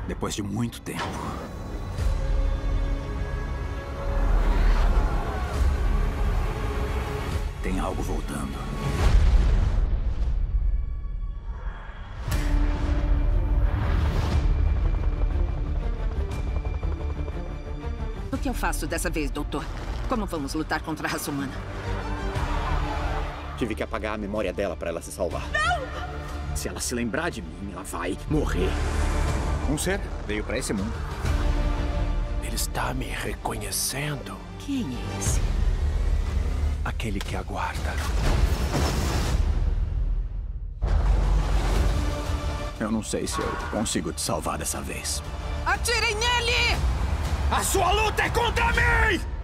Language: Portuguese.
Depois de muito tempo. Tem algo voltando. O que eu faço dessa vez, doutor? Como vamos lutar contra a raça humana? Tive que apagar a memória dela para ela se salvar. Não! Se ela se lembrar de mim, ela vai morrer. Um ser veio para esse mundo. Ele está me reconhecendo. Quem é esse? Aquele que aguarda. Eu não sei se eu consigo te salvar dessa vez. Atirem nele! A sua luta é contra mim!